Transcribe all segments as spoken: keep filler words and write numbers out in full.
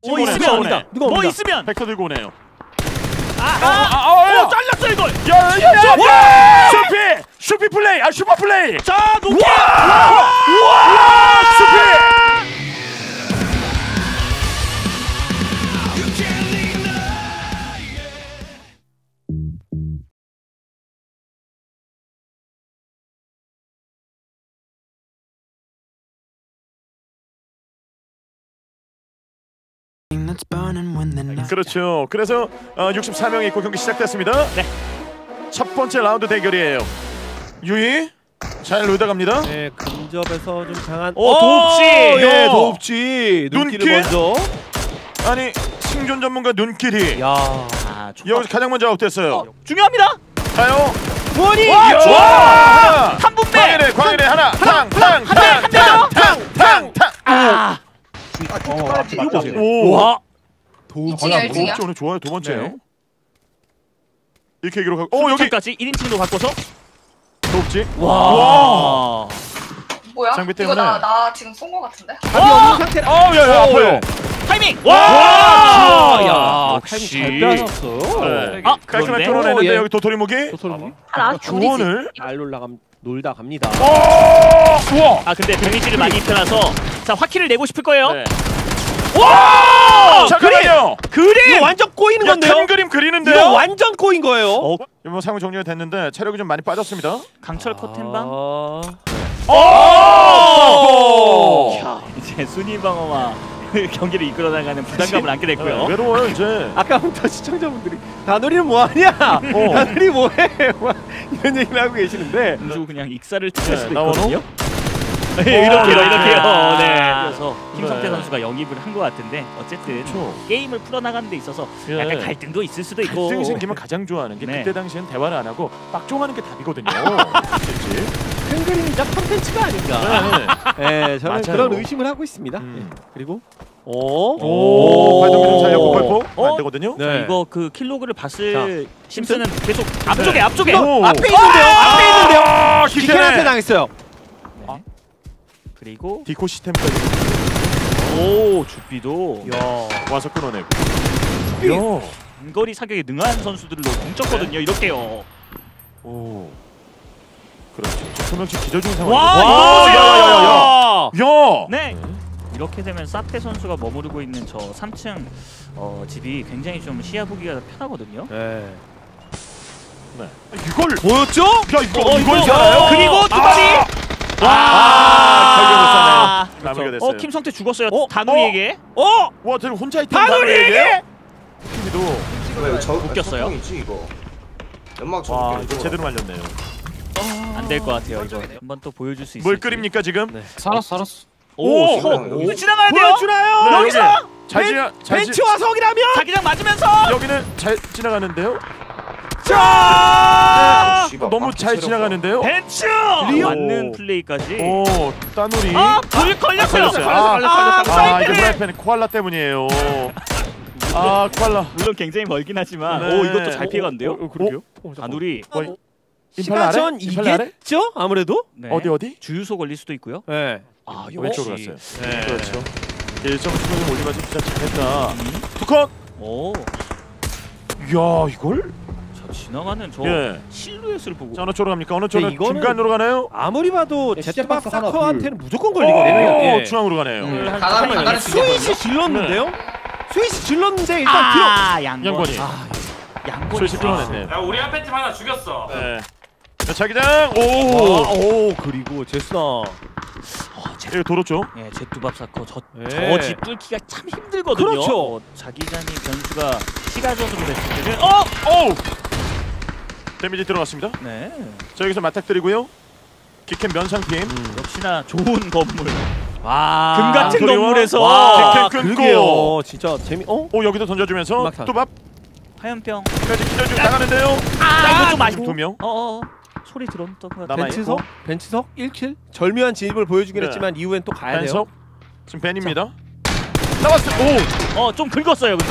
뭐 있으면 옵니다. 뭐 있으면 벡터 들고 오네요. 아아아 잘랐어 이걸. 야야 슈피 슈피 플레이 아 슈퍼 플레이. 자 높게. 와 슈피. 그렇죠. 그래서 어, 육십사 명이 있고 경기 시작됐습니다. 네. 첫 번째 라운드 대결이에요. 유이 잘 놀다 갑니다. 네, 근접에서 좀 강한. 오, 도읍지. 예, 도읍지. 눈길을 눈길? 먼저. 아니 생존 전문가 눈길이. 야. 아, 여기서 가장 먼저 아웃됐어요. 어, 중요합니다. 가요. 부원이. 와, 좋아. 삼 분배. 광일에 광일에 하나. 탕탕탕탕탕탕탕. 아. 오. 와. 도읍지 열지야. 오늘 좋아요. 두 번째요. 네. 이렇게 얘기로 가고. 오 여기 여기까지 일 인칭도 바꿔서. 도읍지. 와. 뭐야? 장비 이거 때문에. 나, 나 지금 쏜 거 같은데? 답이 없는 상태라. 어, 야, 야, 아파요. 타이밍. 와! 와. 야, 역시. 타이밍 잘 빼앗았어요. 네. 아, 깔끔하게 그런데? 뚫어내는데 오, 예. 여기 도토리 무기. 도토리. 아, 나 주원을. 잘 놀라감 놀다 갑니다. 오! 우와! 아 근데 데미지를 많이 입혀놔서 자 화키를 내고 싶을 거예요. 네. 와! 잠깐만요. 그림. 이거 완전 꼬이는 야, 건데요? 큰 그림 그리는데요. 이거 완전 꼬인 거예요. 어, 이번 상황 정리가 됐는데 체력이 좀 많이 빠졌습니다. 강철 커튼방. 아... 오! 야, 이제 순위 방어와 경기를 이끌어 나가는 부담감을 안게 네, 됐고요. 외로워요 이제. 아까부터 시청자분들이 다누리는 뭐하냐? 어. 다누리 뭐해? 막 이런 얘기를 하고 계시는데 누구 그냥 익사를 틀 네, 수도 나원호? 있거든요. 네, 이렇게요, 아, 이렇게요. 네. 그래서 김성태 네. 선수가 영입을 한 것 같은데 어쨌든 그렇죠. 게임을 풀어나가는 데 있어서 예. 약간 갈등도 있을 수도 있고. 갈등이 생기면 가장 좋아하는 게 네. 그때 당시엔 대화를 안 하고 빡종하는 게 답이거든요. 그렇지? 큰 그림이자 컨텐츠가 아닌가? 네. 네, 저는 맞아요. 그런 의심을 하고 있습니다. 음. 네. 그리고 오, 오, 발동기 좀 살렸고 발포 어? 안 되거든요. 네. 자, 이거 그 킬로그를 봤을 자, 심슨은 계속 앞쪽에 앞쪽에. 오. 앞에 있는데요. 앞에 있는데요. 아, 기켄한테 당했어요. 네. 그리고 디코 시스템까지 오 주비도 야, 와서 끊어내고. 야. 단거리 사격에 능한 선수들로 뭉쳤거든요. 이렇게요. 오. 그렇죠. 소명치 기절 중 상황. 와, 와, 이거 야. 네. 이렇게 되면 사페 선수가 머무르고 있는 저 삼 층 어, 집이 굉장히 좀 시야 보기가 편하거든요. 네. 네. 이걸 보였죠? 야 이거 어, 이걸 이거 살아요? 그리고 두 마리. 와! 아, 결국 못 사네요. 그렇죠. 마무리가 됐어요. 어, 김성태 죽었어요. 어? 다누리에게. 어? 와, 쟤 혼자 있던 다누리에게? 팀이도 왜 저 웃겼어요? 지 이거. 연막 와, 저렇게 이거 제대로 말렸네요. 안 될 것 같아요. 이거 한번 또 보여줄 수 있을지. 뭘 끓입니까 지금? 네. 살았어 살았어. 오, 오! 서. 오! 이거 지나가야 돼요. 보여주나요? 네, 여기서 여기. 잘 지나 잘 지, 벤치와 석이라면? 자기장 맞으면서. 여기는 잘 지나가는데요. 자! 씨발, 어, 너무 막 잘 체력 지나가는데요. 벤츠. 리오. 맞는 플레이까지. 오, 따누리. 아, 불 걸렸어요. 걸렸어요. 아, 걸렸어요. 아, 사이클에. 이게 프라이팬 코알라 때문이에요. 아, 코알라. 물론 굉장히 멀긴 하지만 네. 오 이것도 잘 피해갔는데요. 어, 어, 그러게요. 다누리 뭐, 임팔라 아래? 시가전 임팔라 아래? 이겠죠? 아무래도? 네. 어디 어디? 주유소 걸릴 수도 있고요. 네. 아 왼쪽으로 역시. 갔어요. 네. 그렇죠. 일 점 수좀 올리면서 진짜 잘했다. 음. 두 컷. 오, 이야, 이걸? 자 지나가는 저 예. 실루엣을 보고. 자, 어느 쪽으로 갑니까? 어느 쪽으로? 이거는- 중간으로 가나요? 아무리 봐도 네, 제트박 시작박스 하나, 사커한테는 무조건 오, 걸리거든요. 예. 중앙으로 가네요. 음. 가다리 가다리 스윗이 질렀는데요? 스윗이 질렀는데 일단 아 양권. 양권이. 아, 양권. 슬슬 끊어냈네요. 야 우리 앞에 팀 하나 죽였어. 네. 자, 자기장. 오, 오. 오 그리고 제스나. 여기 도로 쪽. 예, 제뚜밥 사커 저 예. 저 집 뚫기가 참 힘들거든요. 그렇죠. 어, 자기장이 변수가 시가전으로 됐을 때는 어, 오. 데미지 들어갔습니다. 네. 자, 여기서 맞닥뜨리고요. 기캠 면상팀. 역시나 좋은 건물. 와. 금 같은 도리와- 건물에서 와, 킥 끊고. 그러게요. 진짜 재미. 어? 오, 여기도 던져주면서 음악탄. 또밥 화염병. 까지 기절 중 나가는데요. 아, 이거 좀 아쉽고. 두 명. 어, 어. 소리 들었던 것 같아. 남아 벤츠석? 벤츠석 일 킬? 절묘한 진입을 보여주긴 네. 했지만 이후엔 또 가야 돼요. 벤석. 지금 벤입니다. 나왔어요. 오. 어, 좀 긁었어요, 근데.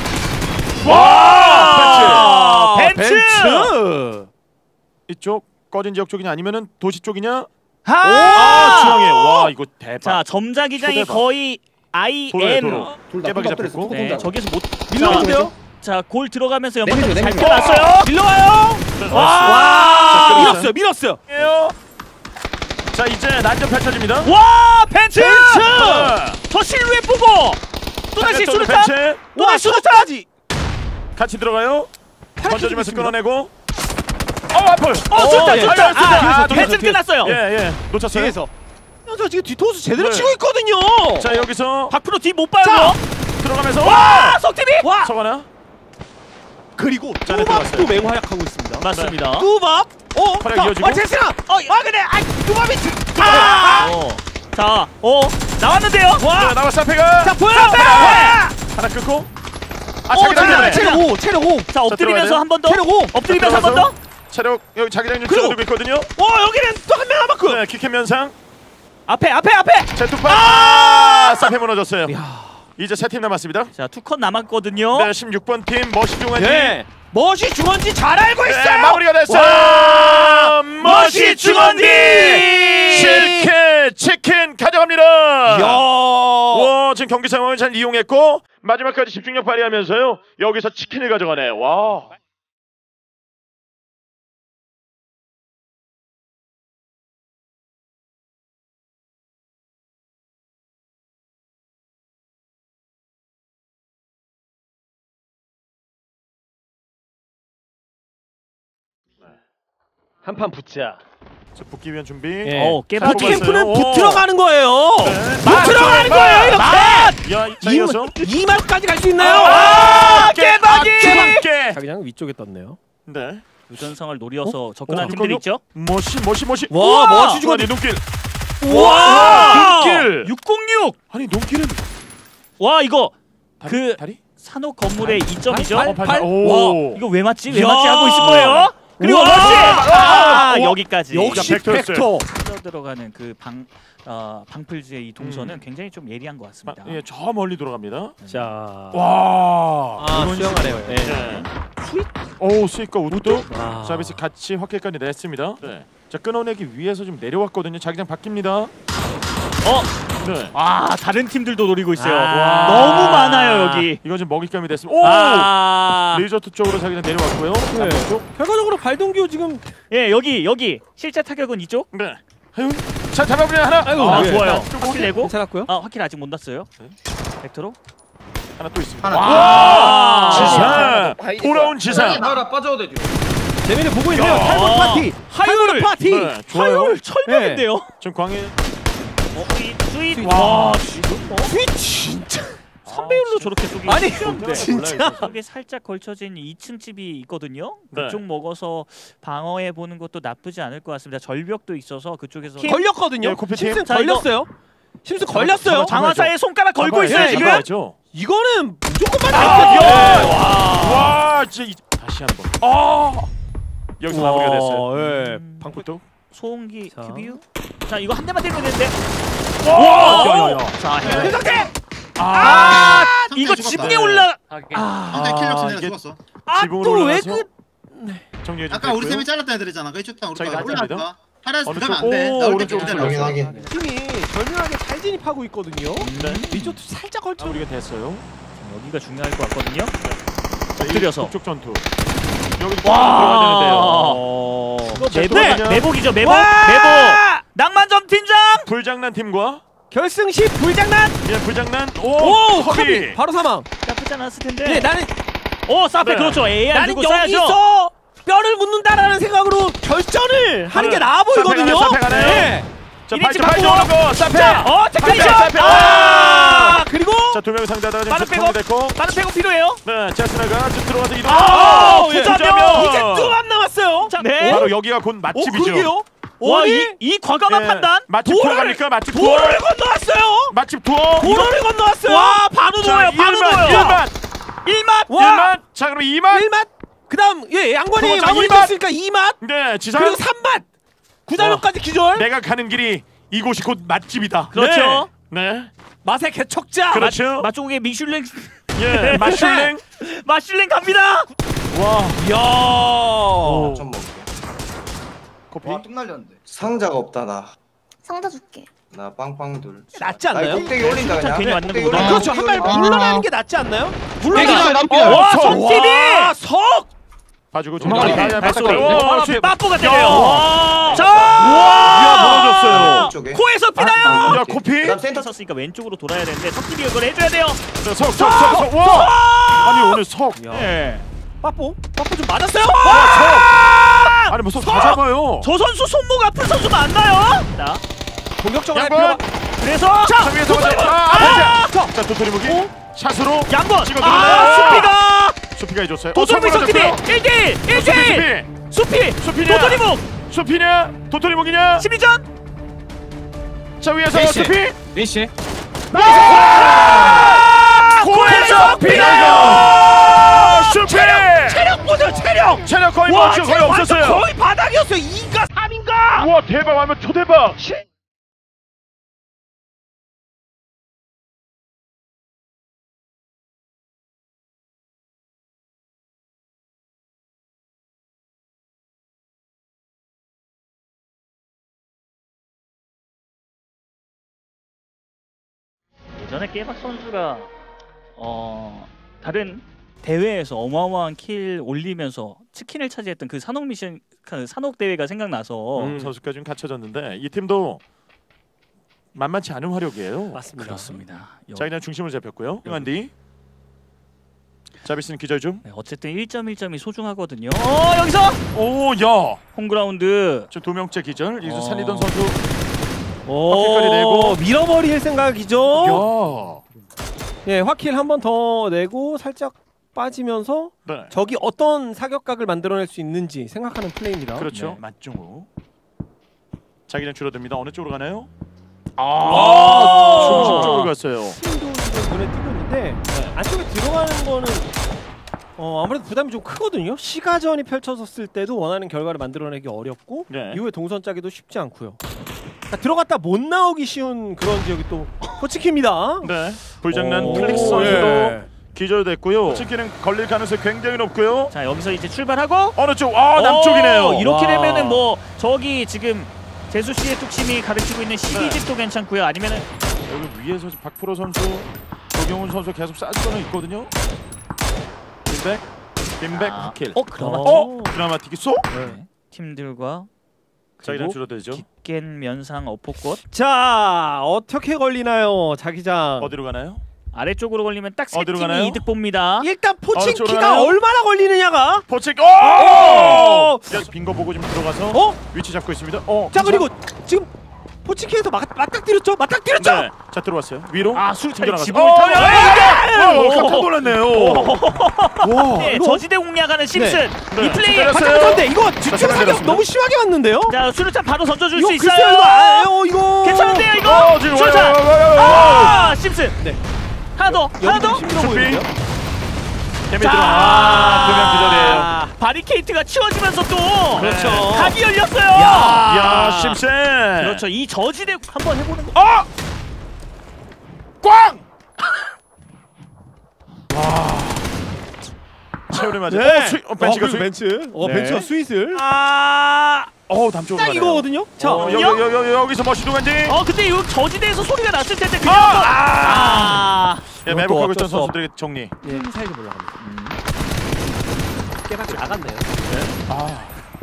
와! 벤츠! 벤츠! 이쪽 꺼진 지역 쪽이냐 아니면은 도시 쪽이냐? 아! 아, 중앙에. 와, 이거 대박. 자, 점자기장이 초대박. 거의 I 도로에 M. 도로. 둘다 깨박이 엎드렸어. 잡혔고. 뚜껑 네, 잡고. 저기서 못 밀려오는데요? 자, 골 들어가면서 내밀죠, 연막까지 잘 내밀죠. 펴놨어요. 밀려와요. 네, 와, 자, 밀었어요, 밀었어요. 밀었어요. 자 이제 난전 펼쳐집니다. 와, 벤츠! 자, 저 실루엣 보고 또다시 벤츠, 수류탄. 벤츠. 또다시 수류탄. 같이 들어가요. 던져주면서 끊어내고. 어 앞을. 어, 수류탄, 예. 수류탄. 아, 수류탄. 아, 아, 벤츠 놓쳤어요. 끝났어요. 예예 놓쳤어요. 뒤에서. 저 지금 뒤통수 제대로 네. 치고 있거든요. 자 여기서 박프로 뒤 못 봐요. 자. 들어가면서 와, 석티비. 와, 서가나. 그리고 자, 네, 뚜밥도 들어갔어요. 매우 활약하고 있습니다. 맞습니다. 뚜밥. 어, 활약 자, 이어지고. 와, 제스나. 어, 아, 근데 아, 뚜밥이 아! 어. 자, 어, 나왔는데요. 와 나왔어 앞에가. 자, 보여. 앞에! 하나 끊고. 아 어, 자기 자, 장면. 체력 오, 체력 오. 자, 엎드리면서 들어가야 한 번 더. 체력 오. 엎드리면서 한 번 더. 체력 여기 자기 장면 그리고- 줄어들고 있거든요. 와, 여기는 또 한 명 남았고. 네 킥캠 면상. 앞에, 앞에, 앞에. 제투파. 아 사페 무너졌어요. 야. 이제 세 팀 남았습니다. 자, 투 컷 남았거든요. 네 십육 번 팀 머시중환 팀. 예. 멋이 중원지 잘 알고 있어요. 네, 마무리가 됐어요. 와! 머시 중원디 칠킬 치킨 가져갑니다. 야. 와 지금 경기 상황을 잘 이용했고 마지막까지 집중력 발휘하면서요 여기서 치킨을 가져가네. 와. 한판 붙자. 자, 붙기 위한 준비. 예. 어, 깨박이. 버티 캠프는 오. 붙 들어가는 거예요. 네. 붙 들어가는 거예요. 이렇게. 야, 자 이 이어서. 이 말까지 갈 수 있나요? 아, 깨박이! 깨. 자기장 위쪽에 떴네요. 네. 유전성을 노려서 접근한 어, 팀들이 육공육? 있죠. 머시 머시 머시. 와, 우와! 멋이 주고 아니 눈길. 와! 눈길. 육공육. 아니 눈길은 와, 이거 다리? 그 다리? 산옥 건물의 이 점이죠. 팔, 어, 팔? 팔. 와, 오. 이거 왜 맞지? 왜 야! 맞지 하고 있을 거예요. 그리고 우와! 러시. 아, 우와! 여기까지. 역시 벡터였어요. 벡터. 쳐 들어가는 그 방 어, 방풀즈의 이 동선은 음. 굉장히 좀 예리한 것 같습니다. 아, 예, 저 멀리 돌아갑니다. 자. 와. 아, 이런 수영하네요. 식으로. 예. 네. 오, 스윗과 우도 아. 서비스 같이 확실까지 냈습니다. 네. 자, 끊어내기 위해서 좀 내려왔거든요. 자기장 바뀝니다. 어, 네. 아, 다른 팀들도 노리고 있어요. 아. 너무 많아요, 여기. 이건 좀 먹잇감이 됐습니다. 오! 아, 리조트 쪽으로 자기장 내려왔고요. 네. 쪽. 결과적으로 발동규 지금 예, 여기 여기 실제 타격은 이쪽. 네. 하윤. 자, 잡아보려 하나. 아이고, 아, 예. 좋아요. 좀 확킬 내고. 괜찮았고요. 아, 확킬 아직 못 났어요. 네. 벡터로. 하나 또 있습니다. 하나. 와! 지상. 아, 이거 돌아온 지상. 하나 빠져도 되죠. 재미를 보고 있네요. 야. 탈골 파티. 탈골 파티. 네, 좋아요. 하율 철벽인데요. 지금 광해. 어, 스윗, 스윗. 스윗. 와, 지금 뭐 스윗 진짜. 삼 배 율로 저렇게 쏘기 아니, 쉬운데. 진짜. 속에 살짝 걸쳐진 이 층 집이 있거든요. 네. 그쪽 먹어서 방어해 보는 것도 나쁘지 않을 것 같습니다. 절벽도 있어서 그쪽에서 걸렸거든요. 예, 코피팀. 심슨 자, 이거- 걸렸어요. 심슨 걸렸어요. 잡아- 장화사에 손가락 걸고 잡아야죠. 있어요 지금. 잡아야죠. 이거는 무조건 아, 맞아요. 야! 와, 진짜 이- 다시 한 번. 아! 여기서 마무리가 됐어요. 예. 음, 방풀도. 소음기 자. 큐비유. 자, 이거 한 대만 때리면 되는데. 와! 야, 야, 야. 자, 그 해외. 상태. 아, 상대 이거 죽었다. 지붕에 올라. 아, 아, 킬력 아, 내가 이게- 죽었어. 아, 지붕으로 또 왜 올라가서 그? 정리해 좀 아까 우리 됐고요. 쌤이 잘랐다 애들이잖아. 그 이쪽 당 우리 저희가 거 잘랐습니다. 올라갈까? 하나에서 어느 들어가면 쪽? 안 돼. 오, 나올 때 오른쪽, 기다려. 오른쪽. 확인. 팀이 절묘하게 잘 진입하고 있거든요. 네. 리조트 살짝 걸쳐. 마무리가 됐어요. 여기가 중요할 것 같거든요. 자, 이 엎드려서. 북쪽 전투. 여기 와. 들어가야 되는데요. 어. 이거 자, 매복, 또 그냥- 매복이죠 매복. 와! 매복. 낭만전 팀장. 불장난 팀과 결승 시 불장난. 예, 불장난. 오, 오, 커비. 커비. 바로 사망. 나쁘지 않았을 텐데. 네, 나는 오, 사페 네. 그렇죠. 에이알 나는 두고 써야죠. 여기서 뼈를 묻는다라는 생각으로 결전을 하는 게 나아 보이거든요. 사페 가네, 사페 가네. 네. 자, 이리치 발전 발전 받고. 오는 거. 사페. 자, 어, 테크니션. 사페, 사페. 아, 그리고 자, 두 명의 상대하다가 빠른 지금 백업. 됐고. 다른 백업 필요해요. 네, 제스나가 지금 들어가서 이동. 아, 예. 부자명. 이제 뚜맘 남았어요. 자, 네. 바로 여기가 곧 오, 맛집이죠. 그러게요. 와, 아니, 이, 이 과감한 예. 판단. 맛집 투어 도로를- 갑니까? 맛집 투어. 도로를 건너왔어요. 맛집 투어. 도로를 건너왔어요. 와, 바로 놓아요. 바로 놓아요. 일만. 일맛. 와. 일만. 자, 그럼 이만. 일맛. 그다음 예, 양권이 그거 자, 마무리 이맛. 됐으니까 이맛. 네, 지상. 그리고 삼맛. 구자명까지 기절. 내가 가는 길이 이곳이 곧 맛집이다. 그렇죠. 네. 네. 맛의 개척자. 그렇죠. 맛종국의 미슐랭. 예, 마슐랭. 마슐랭 갑니다. 와. 이야. 오. 좀 먹게. 커피. 와, 뚝 날렸는데. 상자가 없다 나. 상자 줄게. 나 빵빵둘. 낫지 않나요? 꼭대기 올린다 그냥. 괜히 왔는 꼭대기 거보다. 올린다. 그렇죠. 한 발 꼭대기 올린다. 물러나는 게 낫지 않나요? 물러나. 남기다, 와, 석! 석티비! 석! 봐주고 도망가네. 지금 발소리. 와, 지금 빠뽀가 때려요. 와. 자! 야, 멀어졌어요. 쪽에. 코에서 피나요! 야, 코피. 그다음 센터 섰으니까 왼쪽으로 돌아야 되는데 석티비가 그걸 해줘야 돼요. 석, 석, 석, 석. 와! 아니, 오늘 석. 예. 빠뽀? 빠뽀 좀 맞았어요? 아니, 뭐 석 다 잡아요. 저 선수 손목 아픈 선수가 안 나요? 자, 공격적으로 할 양권. 필요가 그래서 자, 위에서 먼저. 아, 앞에. 자, 도토리 무기. 샷으로. 양권. 찍어 아, 수피가. 수피가 해줬어요. 도토리묵 석티비 성공하셨고요. 일 대 일. 일 대 일. 수피, 수피. 수피. 수피냐? 도토리묵. 수피냐? 도토리묵이냐? 심리전. 자, 위에서 리시. 수피. 리시 코에서 피나요. 수피. 체력 보세요, 체력! 체력 거의 와, 멈춰 거의 체력 완전 없었어요. 거의 바닥이었어요. 이인가 삼인가? 우와, 대박. 하면 초대박. 예전에 깨박 선수가 어 다른 대회에서 어마어마한 킬 올리면서 치킨을 차지했던 그 산옥 미션 그 산옥 대회가 생각나서 음, 선수까지 좀 갖춰졌는데 이 팀도 만만치 않은 화력이에요. 맞습니다. 그렇습니다. 여- 자, 그냥 중심을 잡혔고요. 응한디. 자비스는 기절 좀. 네, 어쨌든 일 점 일 점이 소중하거든요. 어 여기서 오, 야. 홈그라운드. 저 두 명째 기절. 여기서 어. 살리던 선수. 오, 내고. 밀어버릴 생각이죠. 야. 예, 화킬 한 번 더 내고 살짝 빠지면서 네. 적이 어떤 사격각을 만들어낼 수 있는지 생각하는 플레이입니다. 그렇죠. 네. 맞중우. 자기장 줄어듭니다. 어느 쪽으로 가나요? 아, 중심 쪽으로 갔어요. 스크린도 지금 눈에 띄고 있는데 안쪽에 들어가는 거는 어, 아무래도 부담이 좀 크거든요. 시가전이 펼쳐졌을 때도 원하는 결과를 만들어내기 어렵고 네. 이후에 동선 짜기도 쉽지 않고요. 그러니까 들어갔다 못 나오기 쉬운 그런 지역이 또 포치키입니다. 네. 불장난 오, 플릭스 선수도 예. 기절됐고요. 치킨은 걸릴 가능성이 굉장히 높고요. 자 여기서 이제 출발하고. 어느 쪽? 아, 남쪽이네요. 오, 이렇게 와. 되면은 뭐 저기 지금 재수 씨의 뚝심이 가르치고 있는 네. 시기집도 괜찮고요. 아니면은 여기 위에서 박프로 선수, 조경훈 선수 계속 쏴주고는 있거든요. 빈백, 빈백 아, 킬. 어 그나마 어? 드라마틱이 쏘? 네. 팀들과 자기장 그리고 줄어들죠. 깊겐 면상 어포꽃 자, 어떻게 걸리나요, 자기장? 어디로 가나요? 아래쪽으로 걸리면 딱 세 어디로 팀이 가나요? 이득 봅니다. 일단 어느 쪽으로 포칭키가 가나요? 얼마나 걸리느냐가. 포책. 오! 오! 빈거 보고 좀 들어가서 어? 위치 잡고 있습니다. 어. 자, 괜찮- 그리고 지금 포칭키에서 막, 맞닥 때렸죠? 맞닥 때렸죠? 네. 자, 들어왔어요. 위로. 아 수류탄이 들어가서- 지붕을 어, 타고. 야, 야, 야! 오! 어, 깜짝 놀랐네요. 와. 네, 이거- 저지대 공략하는 심슨. 네. 이 플레이. 때렸어요. 바짝 던데 이거 뒤쪽 잠깐 사격 내렸습니다. 너무 심하게 맞는데요? 자 수류탄 바로 던져줄 이거 수 글쎄요, 있어요. 이거 아요 이거. 괜찮은데요 이거? 어, 지금 와요, 수류탄. 와요, 와요, 와요. 아 심슨. 네. 하나 더. 하나 더. 힘들어 보이는데요? 개미 들어. 아, 두명 기절이에요. 아, 바리케이트가 치워지면서 또 그렇죠. 각이 열렸어요. 야, 심슨. 그렇죠. 이 저지대 한번 해보는 거. 어! 꽝! 와. 체온에 맞아. 어, 수, 어, 벤치가 수. 벤츠. 어, 네. 벤츠가 스윗을. 아. 어, 남쪽으로 딱 가네요. 이거거든요. 자, 어, 여기, 여기, 여기, 여기서 머시도 간지. 어 근데 이 저지대에서 소리가 났을 텐데 그냥 아! 또- 아. 예, 이것도 매복하고 어쩔 있던 수 없- 선수들의 정리. 예, 사이드 올라갑니다. 깨박이 나갔네요. 아.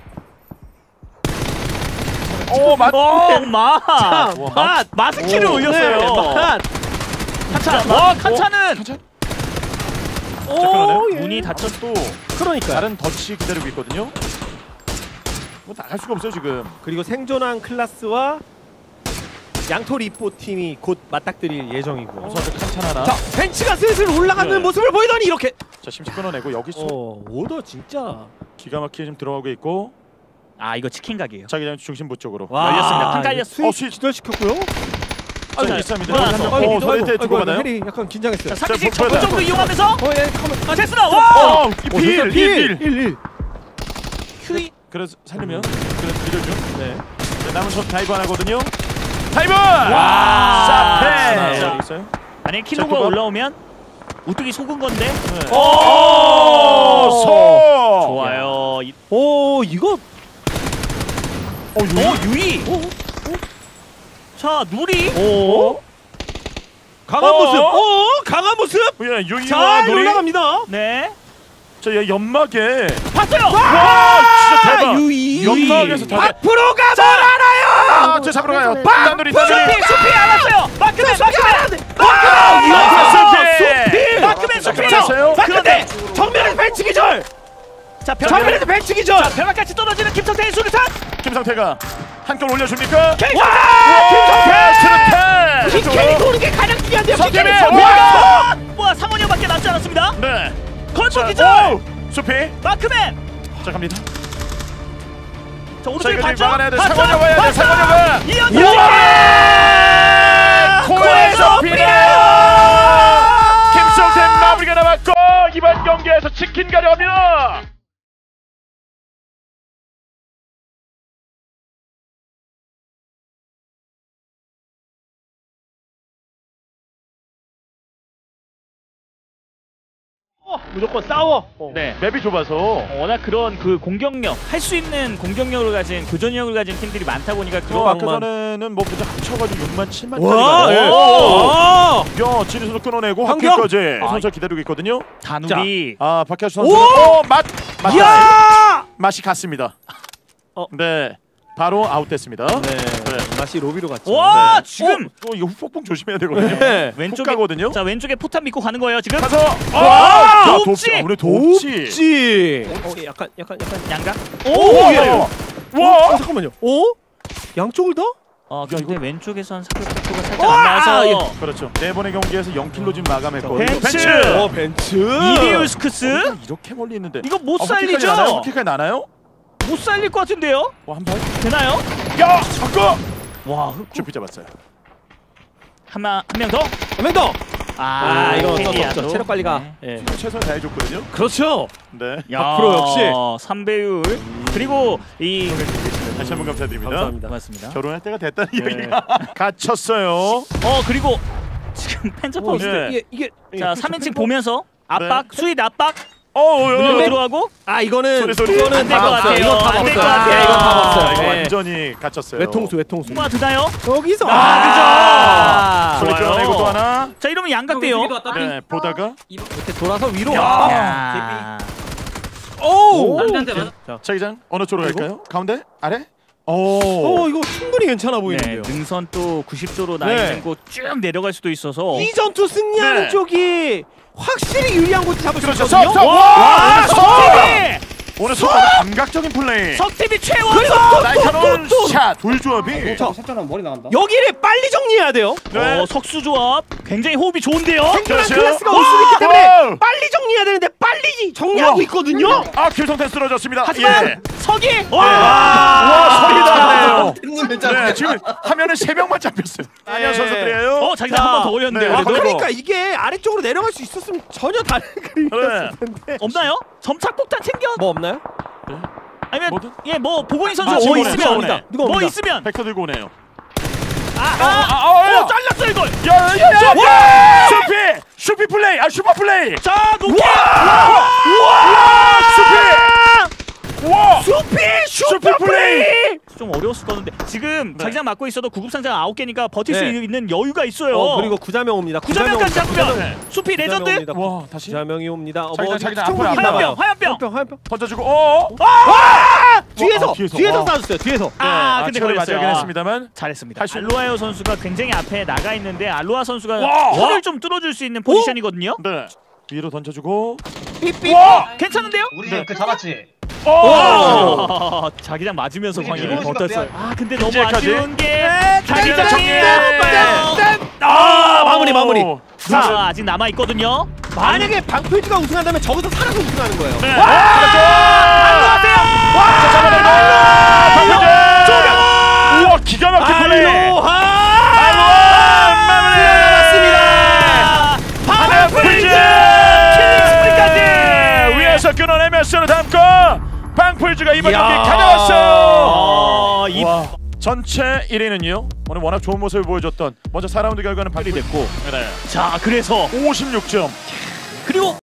오, 맞. 오 마. 자, 와, 맛 마스키를 오, 올렸어요. 네, 맛. 칸찬. 와 칸찬은 괜찮? 오, 예. 문이 닫혔고. 그러니까. 다른 덧이 기다리고 있거든요. 뭐 나갈 수가 없어요 지금. 그리고 생존한 클라스와 양토 리포 팀이 곧 맞닥뜨릴 예정이고. 선수 칸찬 하나. 자, 벤츠가 슬슬 올라가는 네. 모습을 보이더니 이렇게. 자, 심지 끊어내고 여기 쏘. 어, 오더 진짜. 기가 막히게 지금 들어가고 있고. 아 이거 치킨 각이에요. 자기장 중심부 쪽으로. 열렸습니다. 한 깔렸- 스윗 어, 스윗. 기절시켰고요. 자, 자, 있습니다. 돌아왔어. 어, 아이고, 서리테 아이고, 두고 아이고, 가나요? 해리 약간 긴장했어요. 자 사기식 자, 보- 보여요. 적극적으로 이용하면서. 어, 예, 가만. 아 제스나 와. 어, 이 필, 일, 일. 일, 일. 휴이. 그래서 살리면 그래서 밀어줘. 네. 자, 남은 선 다이브 하나거든요. 다이브! 와! 사페! 진짜. 있어요? 만약 킬로가 자, 올라오면 우뚝이 속은 건데. 네. 오! 소! 좋아요. 이- 오, 이거 어, 오 유이. 자 누리. 오. 강한 어? 모습. 오, 강한 모습. 예, 유이와 잘 놀이. 올라갑니다. 네. 자, 얘 연막에 봤어요. 와, 진짜 대박. 유이. 연막에서 다. 앞으로가 뭘 알아요? 아, 저 잡으러 가요. 단놀이 단놀이. 수피 수피 알았어요. 마크맨 마크맨. 수피. 마크맨 수피. 잡았어요. 그런데 정면에서 배치기 절. 자 벽. 정면에서 배치기 절. 자 벽까지 떨어지는 김성태의 수류탄. 김상태가 한 골 올려줍니까? 와, 김상태. 피케이 도는 게 가장 중요한데요. 석점이. 피케이 와. 와 상원형밖에 남지 않았습니다. 네. 걸프 자, 기절. 오! 수피. 마크맨. 자, 갑니다. 자 자, 오른쪽에 이거 봤죠? 막아내야 돼. 봤죠? 상원형 와야 돼. 봤죠? 상원형은. 이현준. 코에서 피나요. 김성태 마무리가 남았고 이번 경기에서 치킨 가져갑니다. 무조건 싸워. 어. 네, 맵이 좁아서 워낙 그런 그 공격력 할 수 있는 공격력을 가진 교전력을 가진 팀들이 많다 보니까 저 그런 아까 그거만. 전에는 뭐 그냥 합쳐가지고 육만 칠만 와, 짜리가 예. 오! 와. 야, 진수로 끊어내고 환경! 학교까지 아. 선수 기다리고 있거든요. 단우비. 아, 박혜수 오! 선수. 오, 맛, 맛. 야! 맛이 갔습니다. 어. 네, 바로 아웃됐습니다. 네. 맛이 로비로 갔죠. 와 네. 지금 어, 이거 후폭풍 조심해야 되거든요. 네. 왼쪽에 가거든요. 자 왼쪽에 포탄 믿고 가는 거예요 지금. 가서 와, 와, 야, 돕지! 돕지. 아무래 돕지. 돕지. 어, 약간 약간 약간 양각. 오, 오, 예. 예. 와, 어, 잠깐만요. 오? 양쪽을 다? 어 근데 이거- 왼쪽에선 사격 속도가 살짝 와! 안 나와서. 예. 그렇죠. 네 번의 경기에서 영 킬로 지금 마감했거든요. 벤츠! 어, 벤츠. 이디우스크스 어, 이렇게 멀리 있는데. 이거 못 아, 살리죠? 호키까지 나나요? 못 살릴 것 같은데요? 어, 한 발. 되나요? 야, 바꿔. 와 흑구 슈피 잡았어요. 한명 더. 한 명 더. 아, 아, 이거 어쩔 수 캐리아도. 없죠. 체력 관리가. 네. 예. 최선을 다해줬거든요. 그렇죠. 네. 야, 박프로 역시. 삼 배율 그리고 이 다시 한번 감사드립니다. 감사합니다. 고맙습니다. 결혼할 때가 됐다는 이야기가 갇혔어요. 어 그리고 지금 펜저파우스 네. 이게 이게 자 삼 인칭 보면서 압박 수윗 압박 어, 문으로 어, 들어가고 아 이거는 소리, 소리. 이거는 안 될 다 것 없어요. 같아요. 이건 다 안 될 없어요. 것 같아요. 예, 이건 다 아, 없어요. 이거 예. 완전히 갇혔어요. 외통수 외통수. 마 드나요? 여기서 아, 소리 좋아요. 끌어내고 또 하나. 자 이러면 양각돼요. 네, 보다가 이렇게 돌아서 위로. 야. 아, 야. 오. 자, 자기장 어느 쪽으로 그리고? 갈까요? 가운데? 아래? 오. 오 이거 충분히 괜찮아 네, 보이는데요. 능선 또 구십 도로 나 네. 있는 곳 쭉 내려갈 수도 있어서 이 전투 승리하는 네. 쪽이 확실히 유리한 곳을 잡을 수 그렇죠. 있거든요. 석, 석. 와, 와, 석! 석팀이 오늘 속 감각적인 플레이. 석팀이 최원 그리고 또, 날카로운 또, 또, 또. 샷. 돌조합이. 자, 살짝만 머리 나간다. 여기를 빨리 정리해야 돼요. 네. 어, 석수 조합 굉장히 호흡이 좋은데요. 생존한 그렇죠. 클래스가 와! 올 수 있기 때문에 와우! 빨리 정리해야 되는데 빨리 정리하고 우와. 있거든요. 아, 길성태 쓰러졌습니다. 하지만 예. 석이 와, 와, 소리 나네요. 님 네, 괜찮아요. 지금 화면에 세 명만 잡혔어요. 안녕 선수들이에요. 어 자기장 한 번 더 올렸는데요. 네, 아, 그래도 그러니까 이게 아래쪽으로 내려갈 수 있었으면 전혀 다른 그림이었을 네. 텐데. 없나요? 점착폭탄 챙겨. 뭐 없나요? 아니면 뭐든? 예 뭐 보건이 선수 아, 뭐 지금 오네, 있으면 지금 오네. 누가 뭐 옵니다. 있으면 벡터 들고 오네요. 아, 아, 아, 아, 어, 잘랐어 이걸. 야, 야, 야, 야! 슈피! 슈피 플레이! 아, 슈퍼 플레이! 자, 노키. 우와! 슈피! 우와! 수피 슈피 슈퍼 플레이! 플레이. 좀 어려웠을 건데 지금 네. 자기장 맞고 있어도 구급상자 아홉 개니까 버틸 수 네. 있는 여유가 있어요. 어 그리고 구자명 옵니다. 구자명까지 잡으면 네. 수피 레전드. 옵니다. 와, 다시 구자명이 옵니다. 어, 자기장, 뭐 자기장 충분히 앞으로, 있나 앞으로. 봐요. 화염병, 화염병 화염병. 던져주고, 어! 뒤에서 아, 뒤에서. 뒤에서 와. 쏴줬어요. 뒤에서. 아, 근데 체를 걸렸어요. 맞이하긴 했습니다만. 잘했습니다. 할 수- 알로아요 선수가 굉장히 앞에 나가 있는데 알로아 선수가 와! 혀를 좀 뚫어줄 수 있는 포지션이거든요. 네. 위로 던져주고. 삐삐. 와! 괜찮은데요? 우리 집 그 잡았지. 어! 와! 자기장 맞으면서 우리 광희 이번 버텼어요. 시간 아 근데 너무 이제까지? 아쉬운 게 자기장 정리! 아 마무리 마무리. 자 아직 남아 있거든요. 만약에 방풀즈가 우승한다면 저기서 살아서 우승하는 거예요. 네. 안녕하세요. 자, 잡아내고! 박효준! 우와, 기가 막힌 플레이! 알로하. 알로하! 마무리! 맞습니다. 하나 풀즈! 킬링스프리까지! 위에서 끊어내면서 담고 방풀즈가 이번 이야. 경기 가져왔어요. 어, 이 와, 전체 일 위는요. 오늘 워낙 좋은 모습을 보여줬던 먼저 사 라운드 결과는 발표됐고 자 그래서 오십육 점. 그리고